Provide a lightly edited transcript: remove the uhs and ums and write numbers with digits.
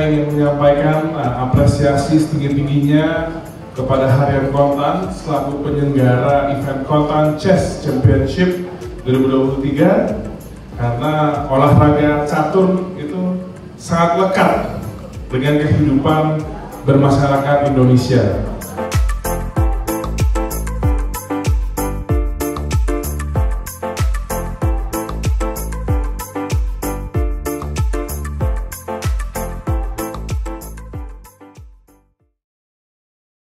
ingin menyampaikan apresiasi setinggi-tingginya kepada Harian Kontan selaku penyelenggara event Kontan Chess Championship 2023, karena olahraga catur itu sangat lekat dengan kehidupan bermasyarakat Indonesia.